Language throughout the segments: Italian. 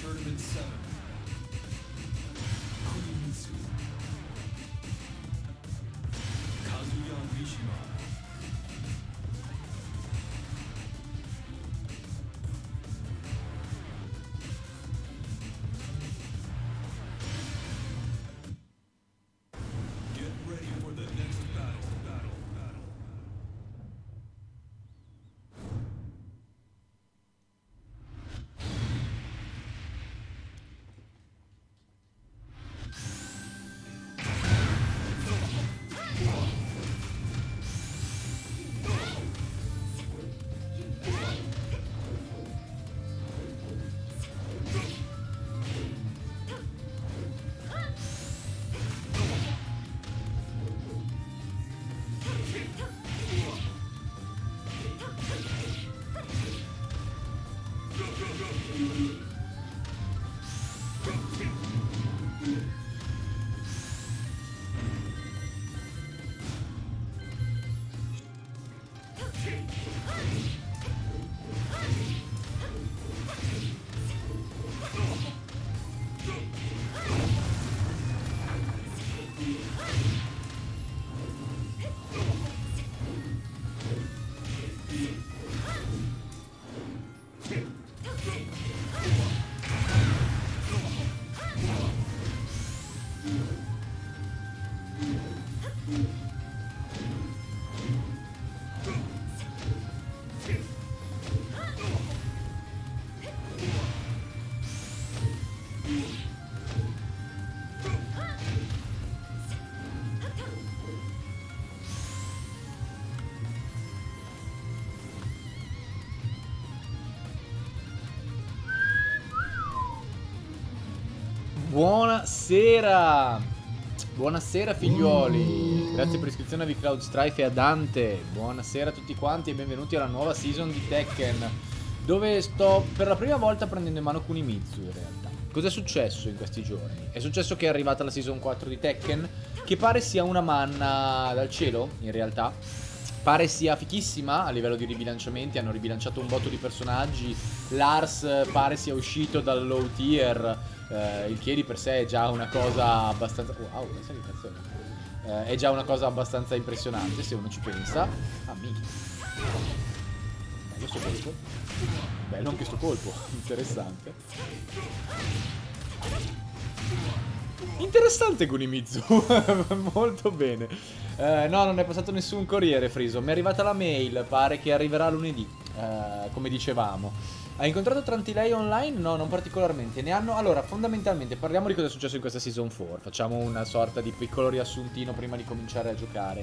Buonasera! Buonasera figliuoli! Grazie per l'iscrizione a VCloud Strife e a Dante. Buonasera a tutti quanti e benvenuti alla nuova season di Tekken, dove sto per la prima volta prendendo in mano Kunimitsu in realtà. Cos'è successo in questi giorni? È successo che è arrivata la season 4 di Tekken, che pare sia una manna dal cielo, in realtà. Pare sia fichissima a livello di ribilanciamenti, hanno ribilanciato un botto di personaggi. Lars pare sia uscito dal low tier, il che di per sé è già una cosa abbastanza... Wow, è già una cosa abbastanza impressionante se uno ci pensa. Ah, minchia. Bello sto colpo. Bello anche sto colpo, interessante. Interessante Kunimitsu. Molto bene. No, non è passato nessun corriere, Friso. Mi è arrivata la mail, pare che arriverà lunedì, come dicevamo. Hai incontrato Trantilei online? No, non particolarmente. Ne hanno... Allora, fondamentalmente, parliamo di cosa è successo in questa Season 4. Facciamo una sorta di piccolo riassuntino prima di cominciare a giocare.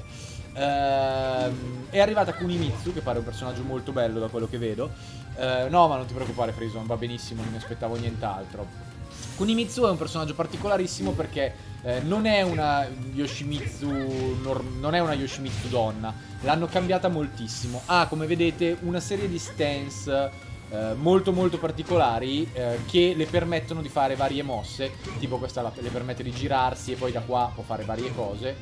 È arrivata Kunimitsu, che pare un personaggio molto bello da quello che vedo. No, ma non ti preoccupare, Friso, va benissimo, non mi aspettavo nient'altro. Kunimitsu è un personaggio particolarissimo perché non è una Yoshimitsu donna. L'hanno cambiata moltissimo. Ha, come vedete, una serie di stance molto particolari che le permettono di fare varie mosse. Tipo questa le permette di girarsi e poi da qua può fare varie cose.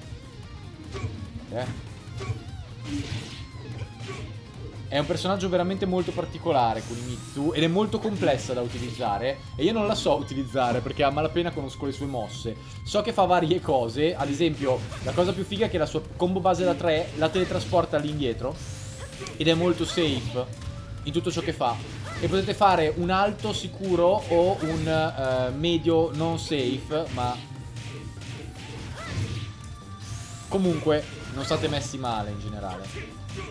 È un personaggio veramente molto particolare, Kunimitsu, ed è molto complessa da utilizzare. E io non la so utilizzare perché a malapena conosco le sue mosse. So che fa varie cose. Ad esempio, la cosa più figa è che la sua combo base da 3 la teletrasporta all'indietro ed è molto safe in tutto ciò che fa. E potete fare un alto sicuro o un medio non safe, ma comunque non state messi male in generale.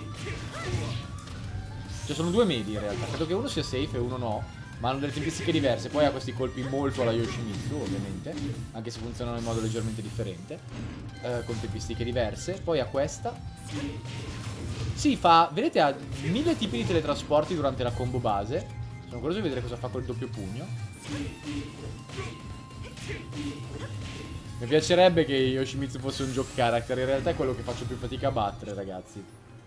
Cioè sono due medi in realtà. Credo che uno sia safe e uno no, ma hanno delle tempistiche diverse. Poi ha questi colpi molto alla Yoshimitsu, ovviamente, anche se funzionano in modo leggermente differente, con tempistiche diverse. Poi ha questa. Sì, fa... Vedete, ha 1000 tipi di teletrasporti durante la combo base. Sono curioso di vedere cosa fa col doppio pugno. Mi piacerebbe che Yoshimitsu fosse un gioco character. In realtà è quello che faccio più fatica a battere, ragazzi.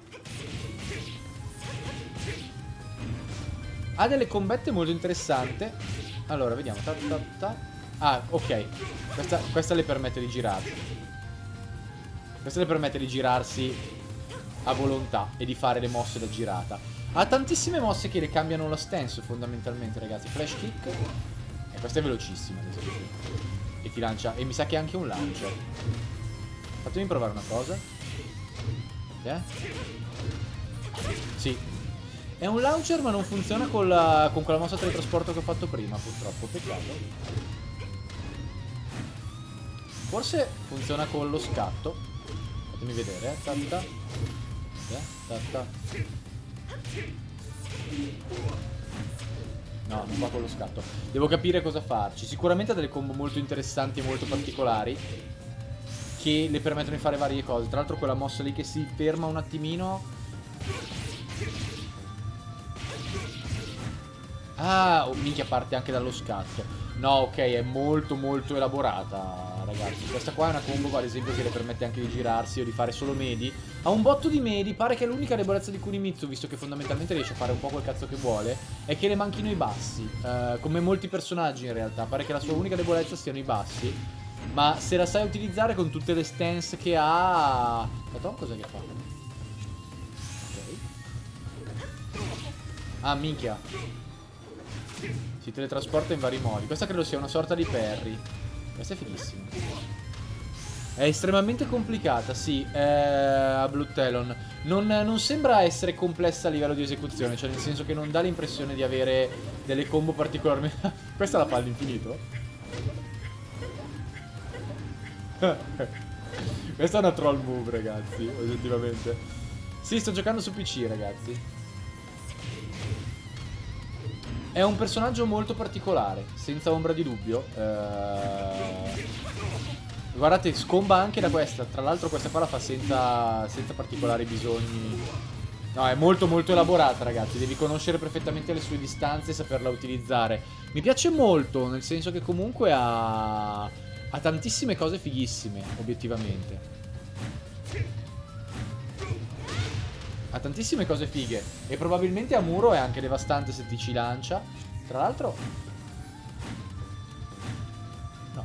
Ha delle combette molto interessanti. Allora, vediamo. Ah, ok. Questa le permette di girarsi. Questa le permette di girarsi a volontà e di fare le mosse da girata. Ha tantissime mosse che le cambiano lo stance, fondamentalmente, ragazzi. Flash kick E questa è velocissima, ad esempio. E ti lancia... E mi sa che è anche un launcher. Fatemi provare una cosa. Sì. È un launcher ma non funziona con quella mossa teletrasporto che ho fatto prima, purtroppo. Peccato. Forse funziona con lo scatto. Fatemi vedere, tatta. Tatta. No, non va con lo scatto. Devo capire cosa farci. Sicuramente ha delle combo molto interessanti e molto particolari che le permettono di fare varie cose. Tra l'altro quella mossa lì che si ferma un attimino. Ah, oh, minchia, parte anche dallo scatto. No, ok, è molto molto elaborata, ragazzi. Questa qua è una combo, ad esempio, che le permette anche di girarsi o di fare solo medi. Ha un botto di medi, pare che l'unica debolezza di Kunimitsu, visto che fondamentalmente riesce a fare un po' quel cazzo che vuole, è che le manchino i bassi. Come molti personaggi in realtà, pare che la sua unica debolezza siano i bassi. Ma se la sai utilizzare con tutte le stance che ha... Aspetta, cos'è che fa? Ok. Ah, minchia. Si teletrasporta in vari modi. Questa credo sia una sorta di parry. Questa è fighissima. È estremamente complicata, sì. A Blue Talon non sembra essere complessa a livello di esecuzione. Cioè nel senso che non dà l'impressione di avere delle combo particolarmente... Questa la fa all'infinito? Questa è una troll move, ragazzi. Oggettivamente. Sì, sto giocando su PC, ragazzi. È un personaggio molto particolare, senza ombra di dubbio. Guardate, scomba anche da questa. Tra l'altro questa qua la fa senza particolari bisogni. No, è molto molto elaborata, ragazzi. Devi conoscere perfettamente le sue distanze e saperla utilizzare. Mi piace molto, nel senso che comunque ha tantissime cose fighissime, obiettivamente. Ha tantissime cose fighe. E probabilmente a muro è anche devastante se ti ci lancia. Tra l'altro... No,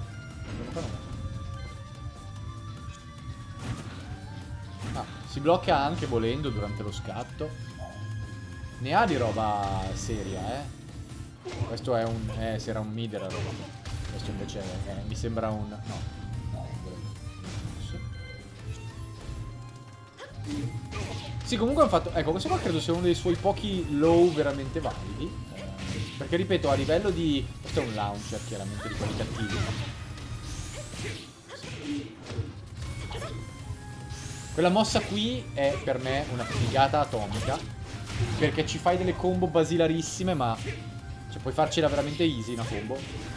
ah, si blocca anche volendo durante lo scatto. Ne ha di roba seria, eh. Questo è un... se era un mid era roba. Questo invece mi sembra un... No. Sì, comunque hanno fatto... Ecco, questo qua credo sia uno dei suoi pochi low veramente validi. Perché, ripeto, a livello di... Questo è un launcher, chiaramente, di quelli cattivi. Quella mossa qui è, per me, una figata atomica. Perché ci fai delle combo basilarissime, ma... Cioè, puoi farcela veramente easy, una combo.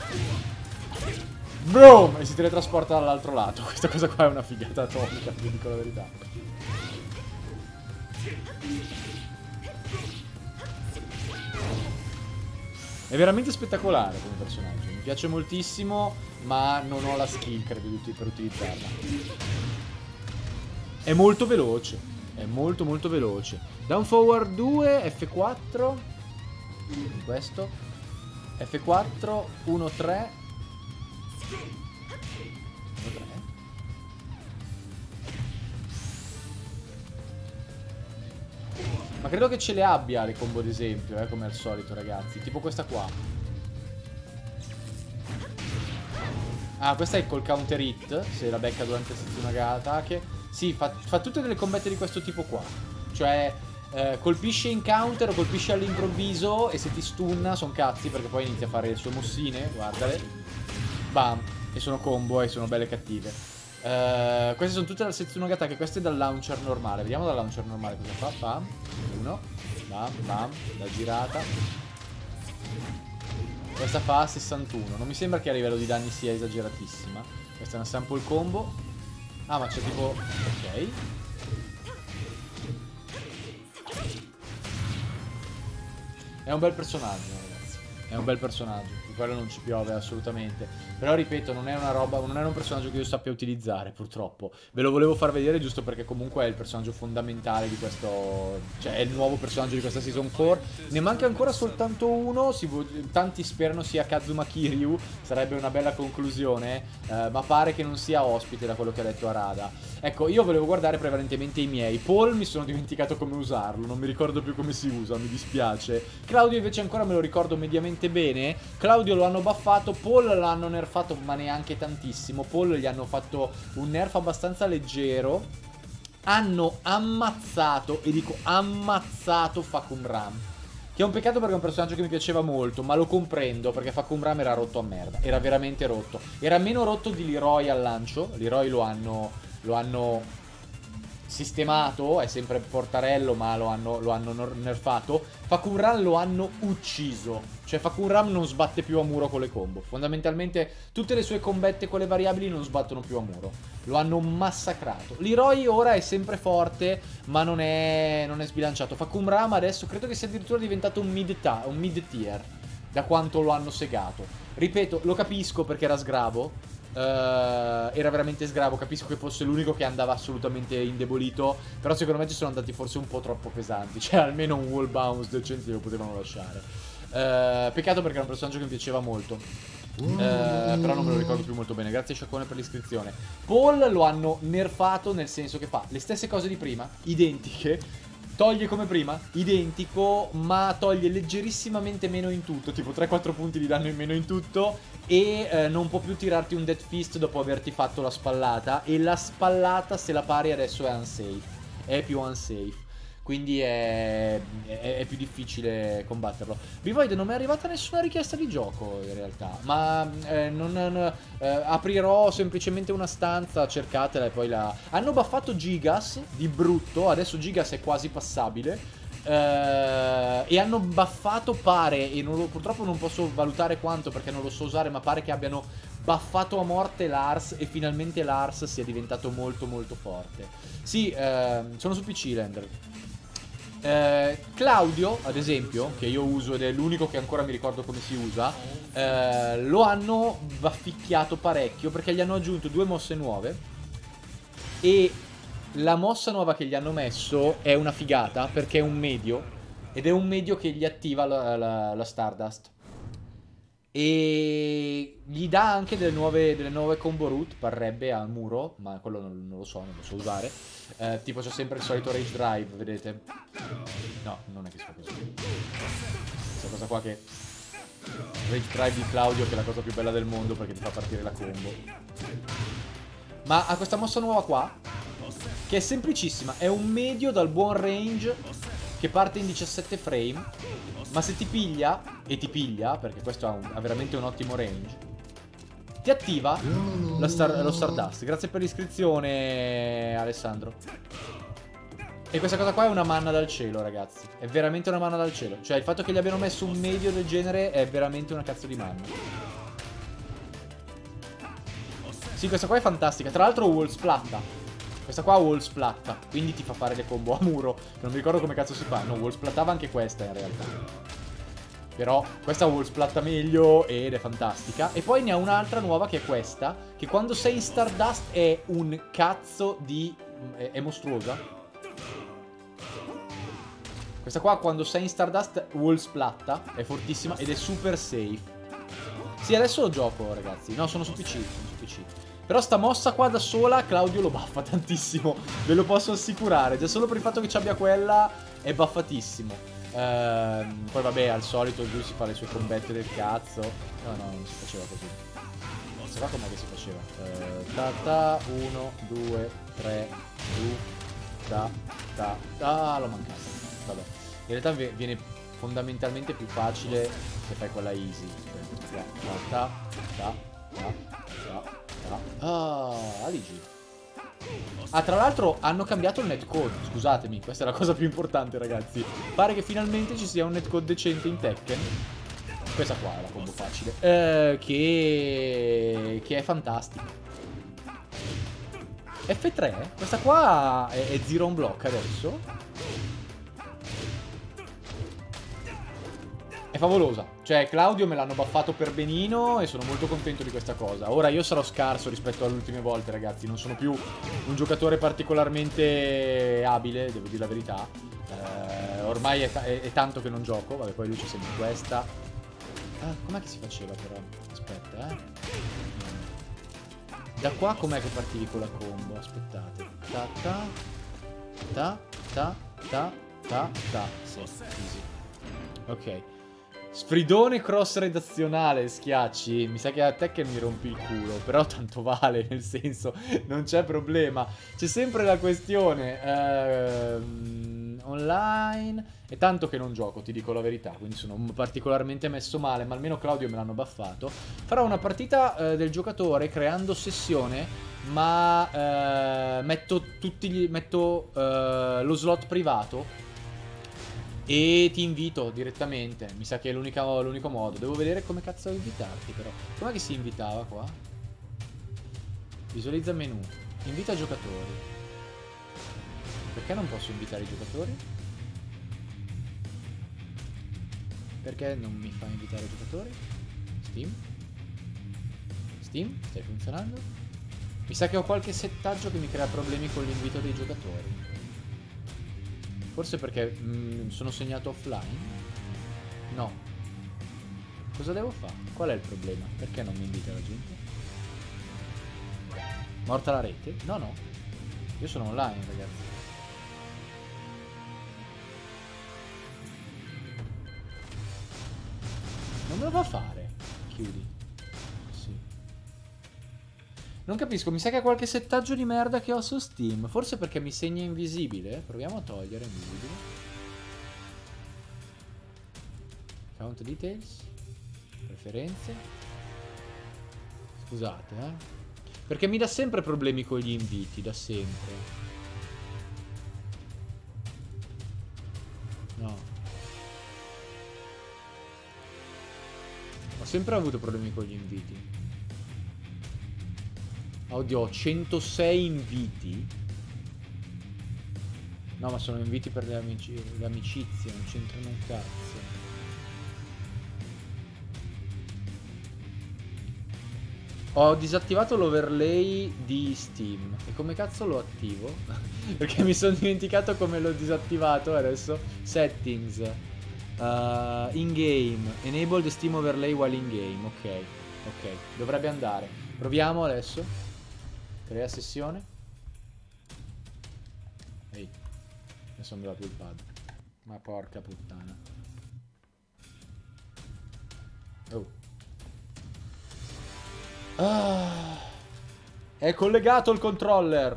Boom! E si teletrasporta dall'altro lato. Questa cosa qua è una figata atomica, vi dico la verità. È veramente spettacolare come personaggio. Mi piace moltissimo, ma non ho la skill, credo, per utilizzarla. È molto veloce. È molto molto veloce. Down forward 2, F4. Questo. F4, 1, 3. 1, 3. Ma credo che ce le abbia le combo, ad esempio, come al solito, ragazzi. Tipo questa qua. Ah, questa è col counter hit, se la becca durante il Setsunaga attacche. Sì, fa tutte delle combette di questo tipo qua. Cioè, colpisce in counter o colpisce all'improvviso e se ti stunna sono cazzi, perché poi inizia a fare le sue mossine, guardale. Bam. E sono combo e sono belle cattive. Queste sono tutte dal Setsunaga attacche, questo è dal launcher normale. Vediamo dal launcher normale cosa fa. Bam. Uno. Bam, bam. La girata. Questa fa 61. Non mi sembra che a livello di danni sia esageratissima. Questa è una sample combo. Ah, ma c'è tipo... Ok. È un bel personaggio, ragazzi. È un bel personaggio. Di quello non ci piove assolutamente. Però ripeto, non è una roba, non è un personaggio che io sappia utilizzare, purtroppo. Ve lo volevo far vedere giusto perché comunque è il personaggio fondamentale di questo... Cioè è il nuovo personaggio di questa Season 4. Ne manca ancora soltanto uno. Tanti sperano sia Kazuma Kiryu. Sarebbe una bella conclusione. Ma pare che non sia ospite da quello che ha detto Arada. Ecco, io volevo guardare prevalentemente i miei. Paul mi sono dimenticato come usarlo. Non mi ricordo più come si usa, mi dispiace. Claudio invece ancora me lo ricordo mediamente veramente bene. Claudio lo hanno buffato, Paul l'hanno nerfato ma neanche tantissimo. Paul gli hanno fatto un nerf abbastanza leggero. Hanno ammazzato, e dico ammazzato, Fahkumram Ram, che è un peccato perché è un personaggio che mi piaceva molto, ma lo comprendo perché Fahkumram Ram era rotto a merda. Era veramente rotto. Era meno rotto di Leroy al lancio. Leroy lo hanno sistemato, è sempre portarello ma lo hanno nerfato. Fahkumram Ram lo hanno ucciso. Cioè Fahkumram Ram non sbatte più a muro con le combo. Fondamentalmente tutte le sue combette con le variabili non sbattono più a muro. Lo hanno massacrato. Leroy ora è sempre forte ma non è sbilanciato. Fahkumram Ram adesso credo che sia addirittura diventato un mid tier da quanto lo hanno segato. Ripeto, lo capisco perché era sgravo. Era veramente sgravo. Capisco che fosse l'unico che andava assolutamente indebolito, però secondo me ci sono andati forse un po' troppo pesanti. Cioè almeno un wall bounce decente lo potevano lasciare. Peccato perché era un personaggio che mi piaceva molto. Però non me lo ricordo più molto bene. Grazie Sciacquone per l'iscrizione. Paul lo hanno nerfato nel senso che fa le stesse cose di prima, identiche. Toglie come prima, identico, ma toglie leggerissimamente meno in tutto. Tipo 3-4 punti di danno in meno in tutto. E non può più tirarti un Death Fist dopo averti fatto la spallata. E la spallata, se la pari, adesso è unsafe. È più unsafe. Quindi è più difficile combatterlo. Bivoid, non mi è arrivata nessuna richiesta di gioco in realtà. Ma aprirò semplicemente una stanza, cercatela e poi la... Hanno buffato Gigas di brutto. Adesso Gigas è quasi passabile. E hanno buffato, pare, e purtroppo non posso valutare quanto perché non lo so usare, ma pare che abbiano buffato a morte Lars e finalmente Lars sia diventato molto molto forte. Sì, sono su PC Lander. Claudio, ad esempio, che io uso ed è l'unico che ancora mi ricordo come si usa, lo hanno bafficchiato parecchio perché gli hanno aggiunto 2 mosse nuove. E la mossa nuova che gli hanno messo è una figata perché è un medio. Ed è un medio che gli attiva la Stardust. E gli dà anche delle nuove combo route, parrebbe, al muro, ma quello non lo so, non lo so usare. Tipo c'è sempre il solito Rage Drive, vedete? No, non è che si fa così. Questa cosa qua che... Rage Drive di Claudio, che è la cosa più bella del mondo perché ti fa partire la combo. Ma ha questa mossa nuova qua, che è semplicissima. È un medio dal buon range che parte in 17 frame. Ma se ti piglia, e ti piglia, perché questo ha veramente un ottimo range, ti attiva lo Stardust. Grazie per l'iscrizione, Alessandro. E questa cosa qua è una manna dal cielo, ragazzi. È veramente una manna dal cielo. Cioè il fatto che gli abbiano messo un medio del genere è veramente una cazzo di manna. Sì, questa qua è fantastica. Tra l'altro wall splatta. Questa qua wall splatta, quindi ti fa fare le combo a muro. Non mi ricordo come cazzo si fa. No, wall splattava anche questa in realtà. Però questa wall splatta meglio ed è fantastica. E poi ne ha un'altra nuova che è questa, che quando sei in Stardust è un cazzo di... è mostruosa. Questa qua quando sei in Stardust wall splatta, è fortissima ed è super safe. Sì, adesso lo gioco, ragazzi. No, sono su PC, sono su PC. Però sta mossa qua da sola Claudio lo buffa tantissimo. Ve lo posso assicurare. Già solo per il fatto che ci abbia quella è buffatissimo. Poi vabbè, al solito lui si fa le sue combette del cazzo. No, non si faceva così. Questa qua com'è che si faceva? Ta 1, 2, 3, giù. Ta. L'ho mancato. Vabbè. In realtà viene fondamentalmente più facile se fai quella easy. Ta. Aligi. Ah, tra l'altro hanno cambiato il netcode. Scusatemi, questa è la cosa più importante, ragazzi. Pare che finalmente ci sia un netcode decente in Tekken. Questa qua è la combo facile. Che è fantastica. F3? Questa qua è zero on block adesso. È favolosa. Cioè Claudio me l'hanno buffato per benino e sono molto contento di questa cosa. Ora io sarò scarso rispetto alle ultime volte, ragazzi. Non sono più un giocatore particolarmente abile, devo dire la verità. Ormai è tanto che non gioco. Vabbè, poi lui c'è sempre questa. Com'è che si faceva però? Aspetta, Da qua com'è che partivi con la combo? Aspettate. Ta. Sì, easy. Ok. Sfridone cross redazionale, Schiacci. Mi sa che a Tekken mi rompi il culo, però tanto vale, nel senso, non c'è problema. C'è sempre la questione online. È tanto che non gioco, ti dico la verità, quindi sono particolarmente messo male, ma almeno Claudio me l'hanno baffato. Farò una partita del giocatore creando sessione, ma metto lo slot privato. E ti invito direttamente. Mi sa che è l'unico modo. Devo vedere come cazzo invitarti però. Com'è che si invitava qua? Visualizza menu. Invita giocatori. Perché non posso invitare i giocatori? Perché non mi fa invitare i giocatori? Steam? Steam? Stai funzionando? Mi sa che ho qualche settaggio che mi crea problemi con l'invito dei giocatori. Forse perché sono segnato offline? No. Cosa devo fare? Qual è il problema? Perché non mi invita la gente? Morta la rete? No, no. Io sono online, ragazzi. Non me lo fa fare. Chiudi. Sì. Non capisco, mi sa che ha qualche settaggio di merda che ho su Steam. Forse perché mi segna invisibile. Proviamo a togliere invisibile. Count details. Preferenze. Scusate, perché mi dà sempre problemi con gli inviti, da sempre. No. Ho sempre avuto problemi con gli inviti. Oddio, ho 106 inviti. No, ma sono inviti per le amicizie, non c'entrano un cazzo. Ho disattivato l'overlay di Steam. E come cazzo lo attivo? Perché mi sono dimenticato come l'ho disattivato adesso. Settings. In game. Enable the Steam overlay while in game. Ok, ok, dovrebbe andare. Proviamo adesso. Crea sessione. Ehi, adesso non mi va più il pad. Ma porca puttana. Oh. Ah, è collegato il controller.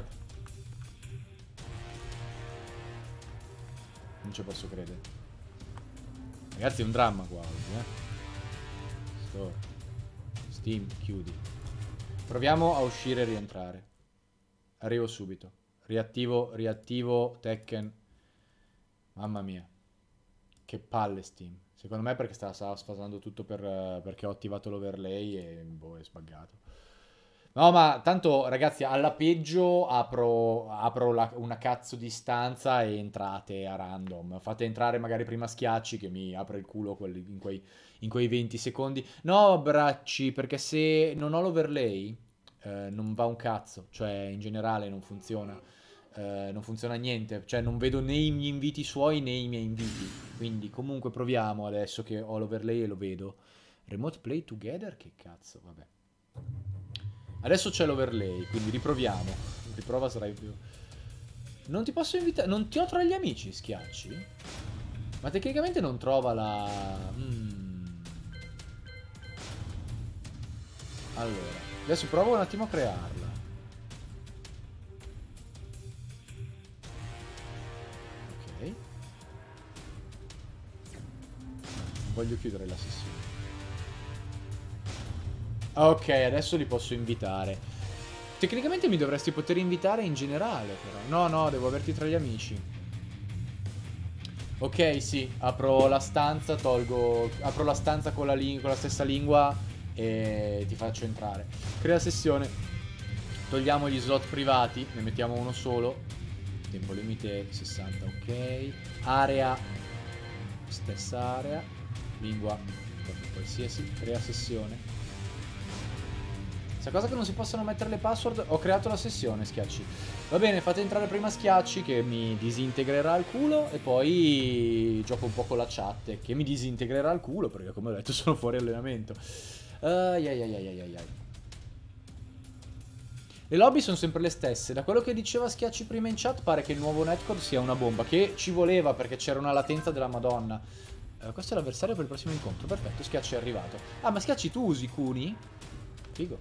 Non ci posso credere. Ragazzi, è un dramma qua oggi, Store. Steam, chiudi. Proviamo a uscire e rientrare. Arrivo subito. Riattivo Tekken. Mamma mia. Che palle Steam. Secondo me perché stava sfasando tutto perché ho attivato l'overlay e boh, è sbaggato. No, ma tanto ragazzi, alla peggio apro una cazzo di stanza e entrate a random. Fate entrare magari prima Schiacci che mi apre il culo in quei 20 secondi. No, bracci, perché se non ho l'overlay non va un cazzo. Cioè, in generale non funziona. Non funziona niente. Cioè, non vedo né i miei inviti suoi né i miei inviti. Quindi comunque proviamo adesso che ho l'overlay e lo vedo. Remote play together? Che cazzo, vabbè. Adesso c'è l'overlay, quindi riproviamo. Riprova, sarai più... Non ti posso invitare... Non ti ho tra gli amici, Schiacci? Ma tecnicamente non trova la... Allora, adesso provo un attimo a crearla. Ok. Non voglio chiudere la sessione. Ok, adesso li posso invitare. Tecnicamente mi dovresti poter invitare in generale, però. No, no, devo averti tra gli amici. Ok, sì, apro la stanza, apro la stanza con la stessa lingua e ti faccio entrare. Crea sessione. Togliamo gli slot privati, ne mettiamo uno solo. Tempo limite 60, ok. Area, stessa area. Lingua, qualsiasi. Crea sessione. Cosa che non si possono mettere le password. Ho creato la sessione, Schiacci. Va bene, fate entrare prima Schiacci che mi disintegrerà il culo. E poi gioco un po' con la chat che mi disintegrerà il culo perché come ho detto sono fuori allenamento. Le lobby sono sempre le stesse. Da quello che diceva Schiacci prima in chat pare che il nuovo netcode sia una bomba. Che ci voleva perché c'era una latenza della Madonna. Questo è l'avversario per il prossimo incontro. Perfetto, Schiacci è arrivato. Ah, ma Schiacci tu usi Kuni? Figo.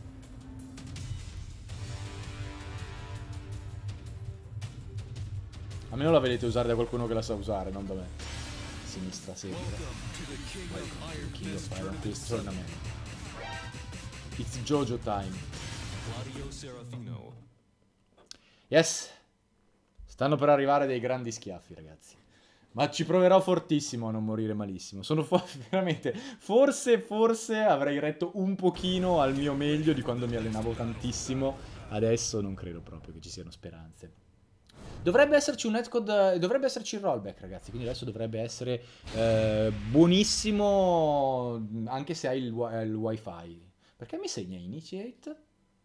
Almeno la vedete usare da qualcuno che la sa usare, non da me. Sinistra sempre. King of Fire Priest Tournament. It's Jojo time. Yes. Stanno per arrivare dei grandi schiaffi, ragazzi. Ma ci proverò fortissimo a non morire malissimo. Sono veramente... Forse avrei retto un pochino al mio meglio di quando mi allenavo tantissimo. Adesso non credo proprio che ci siano speranze. Dovrebbe esserci un netcode... Dovrebbe esserci il rollback, ragazzi. Quindi adesso dovrebbe essere buonissimo anche se hai il wifi. Perché mi segna Initiate?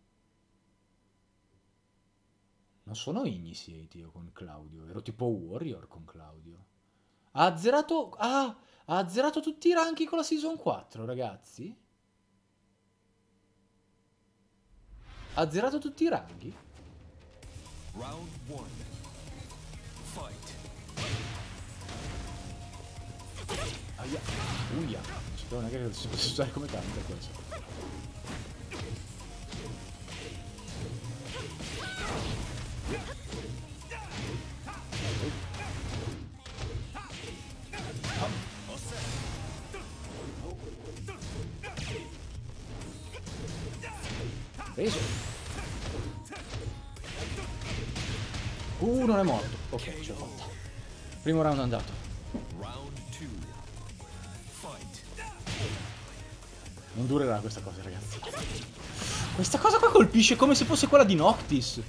Non sono Initiate io con Claudio. Ero tipo Warrior con Claudio. Ha azzerato... Ah! Ha azzerato tutti i ranchi con la Season 4, ragazzi? Ha azzerato tutti i ranchi? Round 1. Fight. Aia. Uia. Non è che si può usare come counter questo. Preso. Non è morto. Ok, ce l'ho fatta. Primo round andato. Round 2. Fight. Non durerà questa cosa, ragazzi. Questa cosa qua colpisce come se fosse quella di Noctis.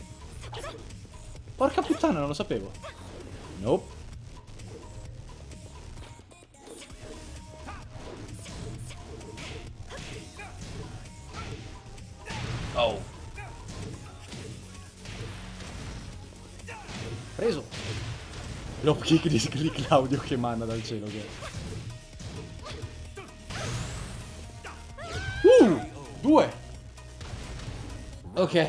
Porca puttana, non lo sapevo. Nope. Oh. Preso. L'off kick di Claudio che manda dal cielo. Che... 2. Ok.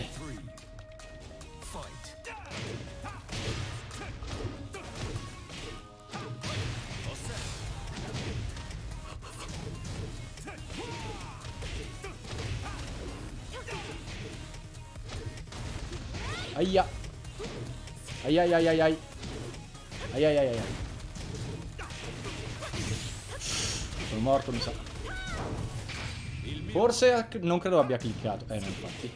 Aia. Ai ai ai ai ai. Ai ai ai ai. Sono morto, mi sa. Forse non credo abbia cliccato. No, infatti.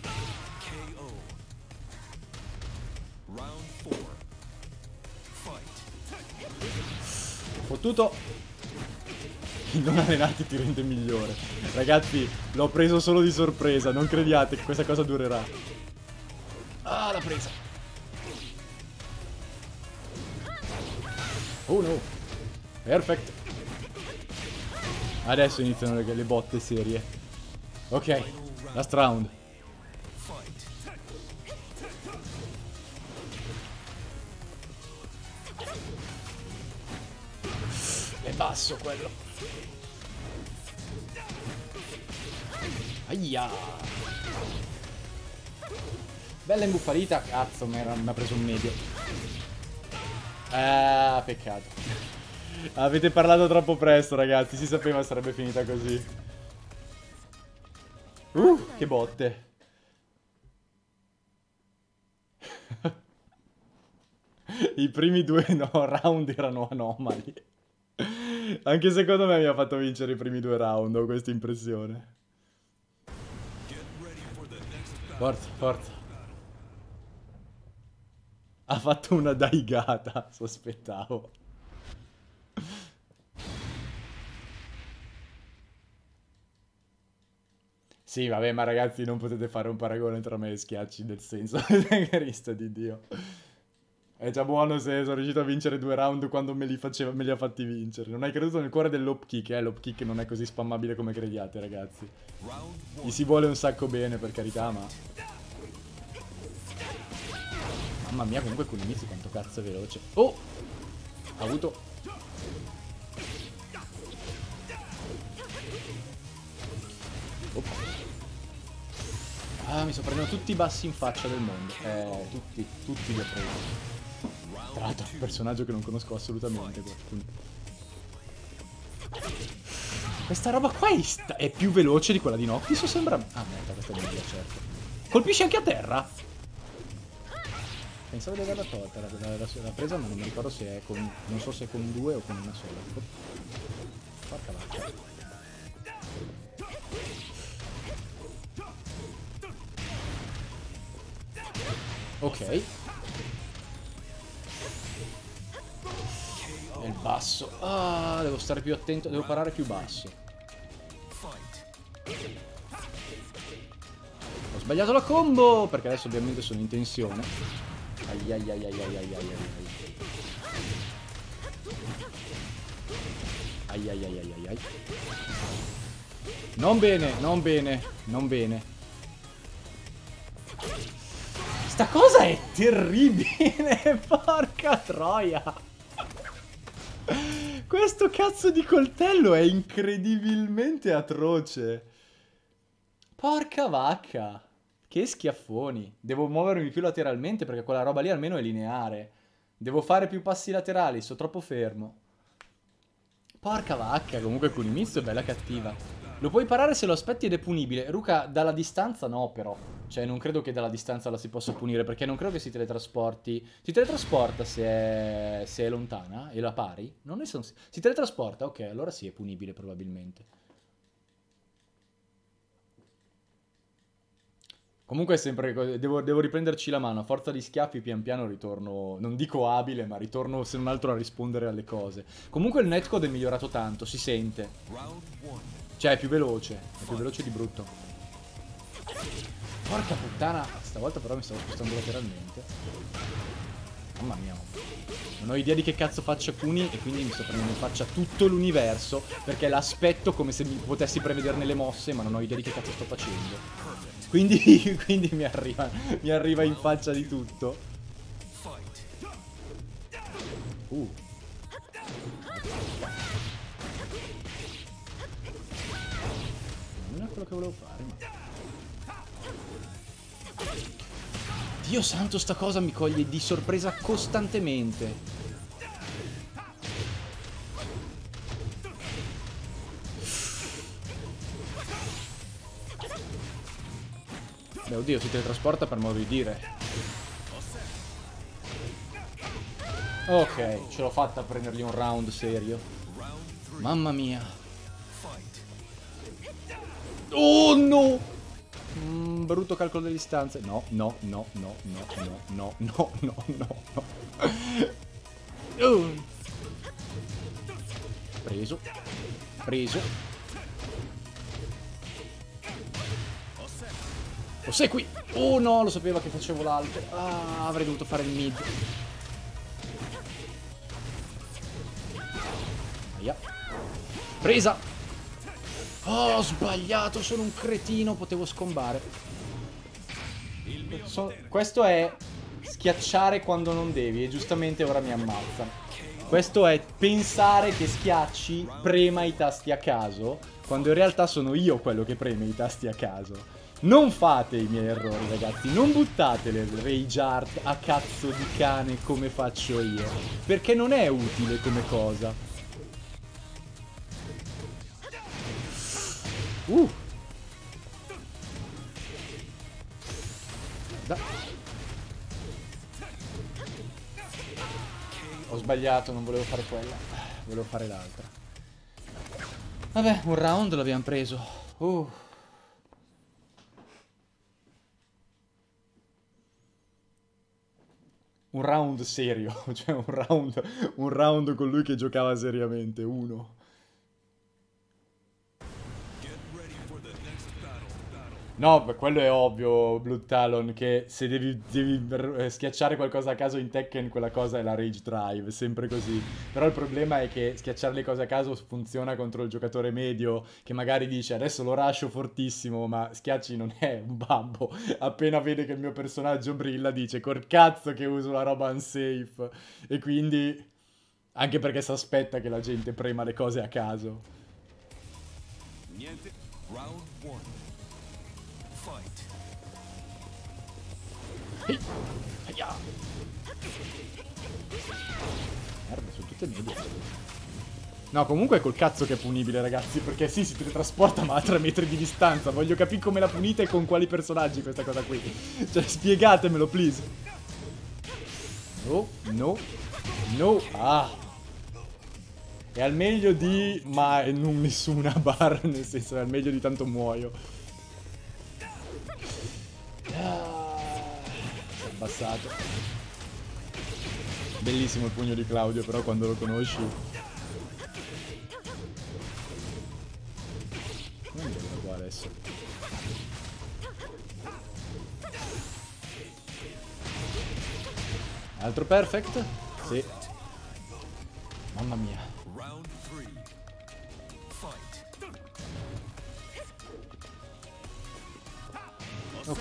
Fottuto. Non allenarti ti rende migliore. Ragazzi, l'ho preso solo di sorpresa. Non crediate che questa cosa durerà. Ah, l'ha presa. Oh no. Perfect. Adesso iniziano le botte serie. Ok, last round. È basso quello. Aia. Bella imbuffarita. Cazzo, mi ha preso un medio. Ah, peccato. Avete parlato troppo presto, ragazzi. Si sapeva sarebbe finita così. Che botte. I primi due round erano anomali. Anche secondo me mi ha fatto vincere i primi 2 round. Ho questa impressione. Forza, forza. Ha fatto una daigata, sospettavo. Sì, vabbè, ma ragazzi, non potete fare un paragone tra me e Schiacci, nel senso, Cristo di Dio. È già buono se sono riuscito a vincere 2 round quando me li ha fatti vincere. Non hai creduto nel cuore dell'op kick, l'op kick non è così spammabile come crediate, ragazzi. Gli si vuole un sacco bene, per carità, ma... Mamma mia, comunque con l'inizio quanto cazzo è veloce. Oh! Ha avuto... Oh. Ah, mi sto prendendo tutti i bassi in faccia del mondo. Tutti li ho presi. Tra l'altro, un personaggio che non conosco assolutamente, qualcuno. Questa roba qua è più veloce di quella di Noctis o sembra... Ah, merda, questa è bella, certo. Colpisce anche a terra? Pensavo di averla tolta, l'ha presa, ma non mi ricordo se è con... Non so se è con due o con una sola. Porca vacca. Ok. E il basso. Ah, devo stare più attento, devo parare più basso. Ho sbagliato la combo, perché adesso ovviamente sono in tensione. Ai ai ai ai ai ai ai ai. Ai ai ai ai ai ai. Non bene, non bene, non bene. Sta cosa è terribile, porca troia. Questo cazzo di coltello è incredibilmente atroce. Porca vacca. Che schiaffoni. Devo muovermi più lateralmente perché quella roba lì almeno è lineare. Devo fare più passi laterali, sto troppo fermo. Porca vacca, comunque Kunimitsu è bella cattiva. Lo puoi parare se lo aspetti ed è punibile. Ruka, dalla distanza no però. Cioè non credo che dalla distanza la si possa punire, perché non credo che si teletrasporti. Si teletrasporta se è lontana e la pari? Non è si teletrasporta? Ok, allora sì, è punibile probabilmente. Comunque è sempre... Devo riprenderci la mano. A forza di schiaffi pian piano ritorno... Non dico abile, ma ritorno se non altro a rispondere alle cose. Comunque il netcode è migliorato tanto, si sente. Cioè è più veloce. È più veloce di brutto. Porca puttana. Stavolta però mi stavo spostando lateralmente. Mamma mia. Non ho idea di che cazzo faccia Kuni e quindi mi sto prendendo in faccia tutto l'universo, perché l'aspetto come se mi potessi prevederne le mosse, ma non ho idea di che cazzo sto facendo. Quindi mi arriva in faccia di tutto. Non è quello che volevo fare, ma... Dio santo, sta cosa mi coglie di sorpresa costantemente. Beh, oddio, si teletrasporta per modo di dire. Ok, ce l'ho fatta a prendergli un round serio. Mamma mia. Oh no! Brutto calcolo delle distanze. No, no, no, no, no, no, no, no, no, no. Preso. Preso. Osegui. Oh no, lo sapeva che facevo l'altro. Ah, avrei dovuto fare il mid. Aia. Presa. Oh, ho sbagliato, sono un cretino, potevo scombare. Questo è schiacciare quando non devi e giustamente ora mi ammazza. Questo è pensare che schiacci, prema i tasti a caso, quando in realtà sono io quello che preme i tasti a caso. Non fate i miei errori, ragazzi, non buttate le rage art a cazzo di cane come faccio io, perché non è utile come cosa. Ho sbagliato, non volevo fare quella. Volevo fare l'altra. Vabbè, un round l'abbiamo preso. Un round serio. Cioè un round con lui che giocava seriamente. Uno. No, beh, quello è ovvio, Blood Talon, che se devi schiacciare qualcosa a caso in Tekken, quella cosa è la Rage Drive, sempre così. Però il problema è che schiacciare le cose a caso funziona contro il giocatore medio, che magari dice adesso lo rusho fortissimo, ma Schiacci non è un babbo. Appena vede che il mio personaggio brilla dice col cazzo che uso la roba unsafe. E quindi, anche perché si aspetta che la gente prema le cose a caso. Niente. Round 1. Fight. Merda, sono tutte medie. No, comunque è col cazzo che è punibile, ragazzi, perché sì, si teletrasporta ma a 3 metri di distanza. Voglio capire come la punite e con quali personaggi questa cosa qui. Cioè, spiegatemelo, please. No, no, no. Ah. È al meglio di... ma non nessuna bar, nel senso, è al meglio di tanto muoio. Ah. Si è abbassato. Bellissimo il pugno di Claudio, però, quando lo conosci... qua adesso. Altro perfect? Sì. Mamma mia. Round 3. Fight. Ok.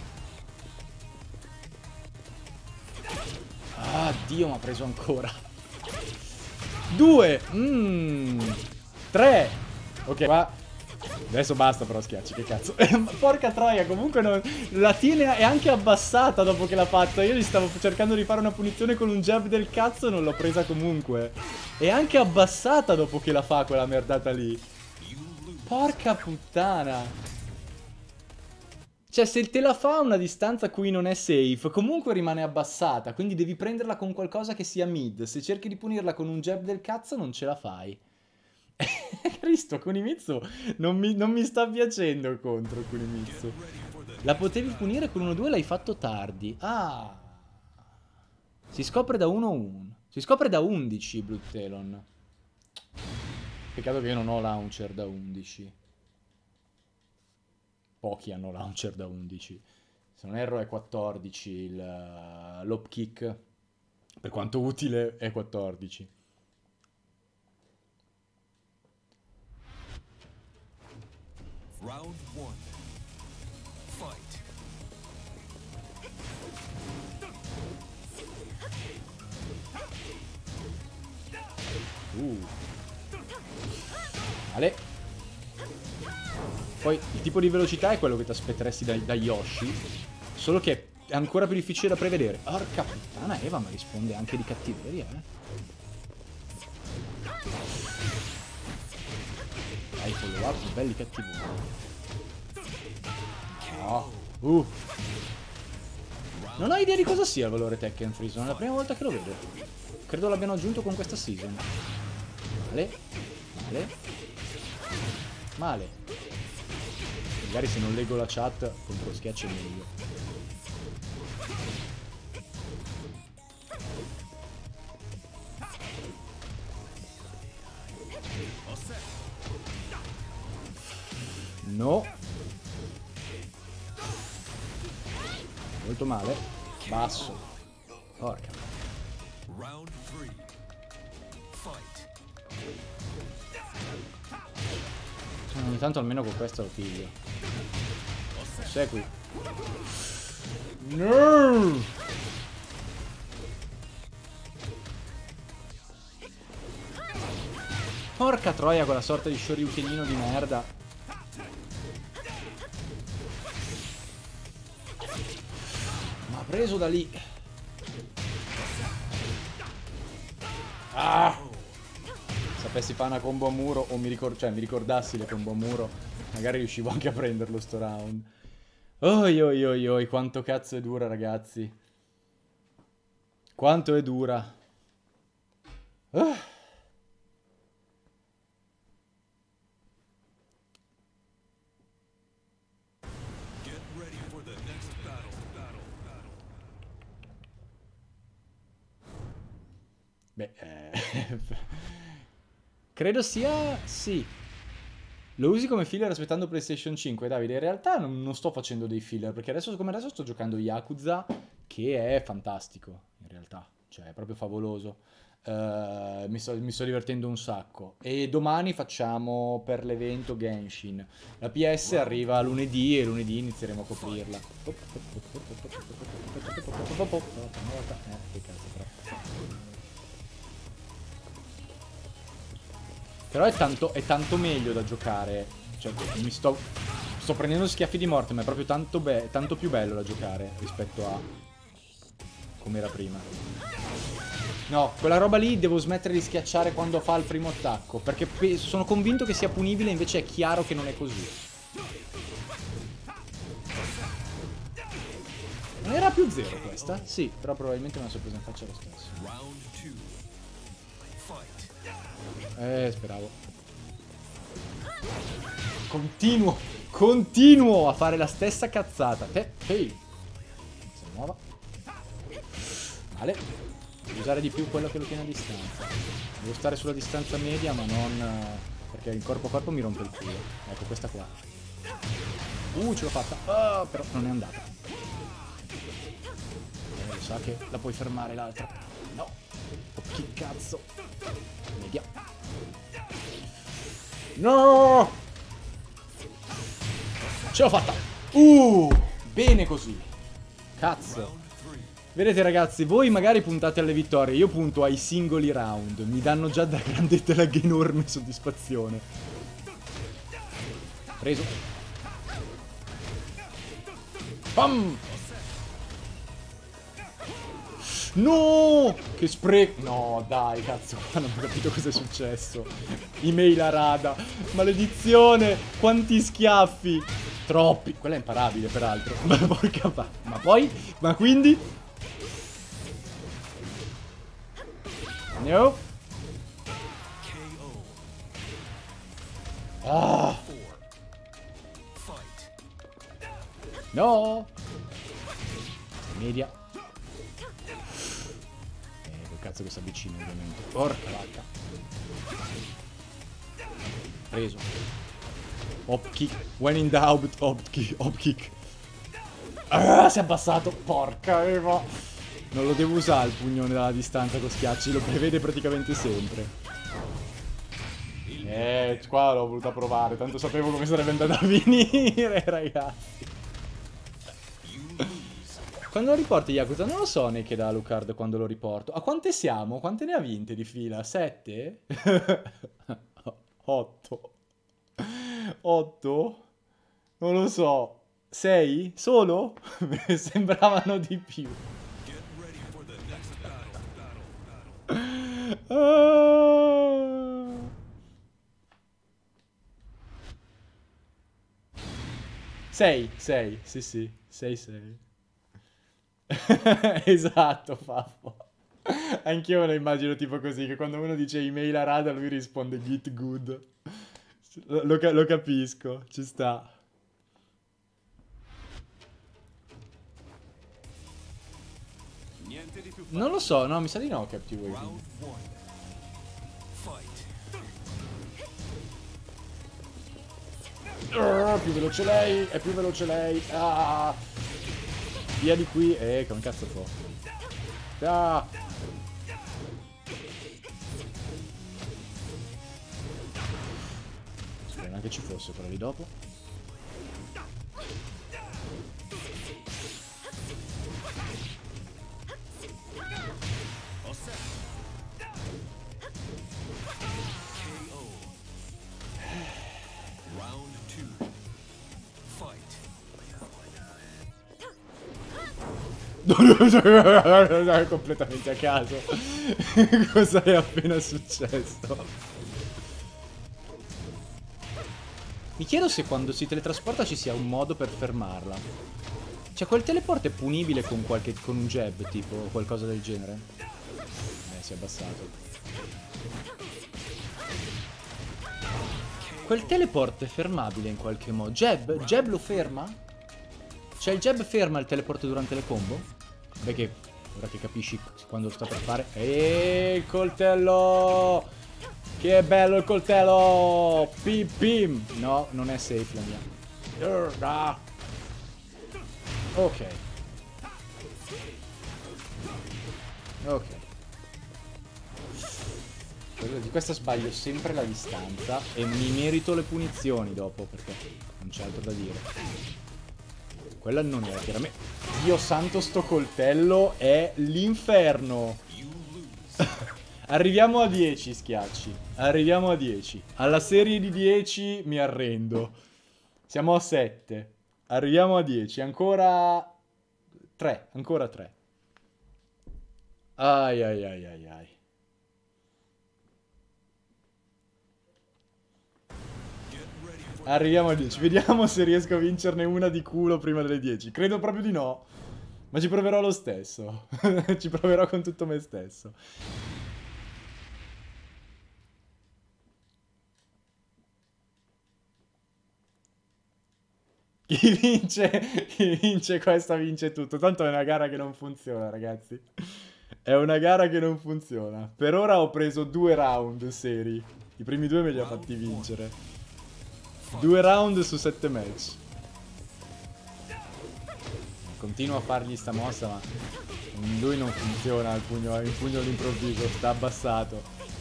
Ah, Dio, mi ha preso ancora. 2. 3. Ok, qua. Adesso basta però schiacci, che cazzo. Porca troia, comunque non... la tiene è anche abbassata dopo che l'ha fatta. Io gli stavo cercando di fare una punizione con un jab del cazzo e non l'ho presa comunque. È anche abbassata dopo che la fa quella merdata lì. Porca puttana. Cioè, se te la fa a una distanza a cui non è safe, comunque rimane abbassata. Quindi devi prenderla con qualcosa che sia mid. Se cerchi di punirla con un jab del cazzo non ce la fai. Cristo, Kunimitsu non mi sta piacendo contro Kunimitsu. La potevi punire con 1-2, l'hai fatto tardi. Ah. Si scopre da 1-1. Si scopre da 11 Blue Talon. Peccato che io non ho launcher da 11. Pochi hanno launcher da 11. Se non erro è 14 l'op kick. Per quanto utile è 14. Round 1. Fight. Vale. Poi il tipo di velocità è quello che ti aspetteresti da Yoshi. Solo che è ancora più difficile da prevedere. Porca puttana, Eva mi risponde anche di cattiveria, Dai, follow up, belli cattivi. No. Non ho idea di cosa sia il valore Tekken Freeze, è la prima volta che lo vedo. Credo l'abbiano aggiunto con questa season. Male. Male. Male. Magari se non leggo la chat contro Sketch è meglio. No. Molto male. Basso. Porca. Round 3. Fight. Ogni tanto almeno con questo lo piglio. Segui. No! Porca troia, quella sorta di shoryukenino di merda. Preso da lì. Ah! Sapessi fare una combo a muro o mi ricordassi le combo a muro, magari riuscivo anche a prenderlo sto round. Oi oi oi oi, quanto cazzo è dura, ragazzi. Quanto è dura. Beh, credo sia... sì. Lo usi come filler aspettando PlayStation 5, Davide? In realtà non sto facendo dei filler, perché adesso come adesso sto giocando Yakuza, che è fantastico, in realtà. Cioè, è proprio favoloso. Mi sto divertendo un sacco. E domani facciamo per l'evento Genshin. La PS arriva lunedì e lunedì inizieremo a coprirla. Che cazzo però. Però è tanto meglio da giocare. Cioè, sto prendendo schiaffi di morte, ma è proprio tanto più bello da giocare rispetto a come era prima. No, quella roba lì devo smettere di schiacciare quando fa il primo attacco. Perché sono convinto che sia punibile, invece è chiaro che non è così. Non era più zero questa? Sì, però probabilmente me la sono presa in faccia lo stesso. Round 2. Fight. Speravo. Continuo a fare la stessa cazzata. Ehi. Si muova. Vale. Devo usare di più quello che lo tiene a distanza. Devo stare sulla distanza media, ma non... perché il corpo a corpo mi rompe il culo. Ecco, questa qua. Ce l'ho fatta. Però non è andata. Lo sa che la puoi fermare l'altra. No. Oh, che cazzo. Media. No! Ce l'ho fatta. Bene così. Cazzo. Vedete ragazzi, voi magari puntate alle vittorie, io punto ai singoli round. Mi danno già da grande enorme soddisfazione. Preso. Pam! No! Che spreco! No, dai, cazzo, non ho capito cosa è successo. Email a rada. Maledizione! Quanti schiaffi! Troppi! Quella è imparabile, peraltro. Ma porca va. Ma poi? Ma quindi? No. Ah. No. Media. Che cazzo che si avvicina ovviamente. Porca vacca. Preso. Hop kick. When in doubt, hop kick. Si è abbassato. Porca Eva. Non lo devo usare il pugnone dalla distanza con schiacci, lo prevede praticamente sempre. Qua l'ho voluta provare, tanto sapevo come sarebbe andata a finire, ragazzi. Quando lo riporti Yakuza? Non lo so neanche da Alucard quando lo riporto. A quante siamo? Quante ne ha vinte di fila? 7? 8? 8? Non lo so. 6? Solo? Mi sembravano di più. Sei, sì, 6. Esatto, Faffo. Anch'io me lo immagino tipo così, che quando uno dice email a rada lui risponde git good. Lo capisco, ci sta. Non lo so, no, mi sa di no, Captive Waiting. Più veloce lei, è più veloce lei. Via di qui. Come cazzo fa? Spero neanche ci fosse quella lì dopo. Completamente a caso. Cosa è appena successo? Mi chiedo se quando si teletrasporta ci sia un modo per fermarla. Cioè quel teleport è punibile con un jab, tipo, o qualcosa del genere. Si è abbassato. Quel teleport è fermabile in qualche modo. Jab lo ferma? Cioè il jab ferma il teleport durante le combo? Beh, che ora che capisci quando lo sta per fare. Il coltello! Che bello il coltello! Pim pim! No, non è safe la mia. Ok. Di questa sbaglio sempre la distanza e mi merito le punizioni dopo, perché non c'è altro da dire. Quella non era chiaramente... Dio santo, sto coltello è l'inferno. Arriviamo a 10 schiacci. Arriviamo a 10. Alla serie di 10 mi arrendo. Siamo a 7. Arriviamo a 10. Ancora 3. Ancora 3. Ai ai ai ai ai. Arriviamo a 10. Vediamo se riesco a vincerne una di culo prima delle 10. Credo proprio di no. Ma ci proverò lo stesso. Ci proverò con tutto me stesso. Chi vince questa vince tutto. Tanto è una gara che non funziona, ragazzi. È una gara che non funziona. Per ora ho preso 2 round seri. I primi 2 me li ha fatti vincere. 2 round su 7 match. Continuo a fargli sta mossa, ma lui non funziona il pugno all'improvviso. Sta abbassato.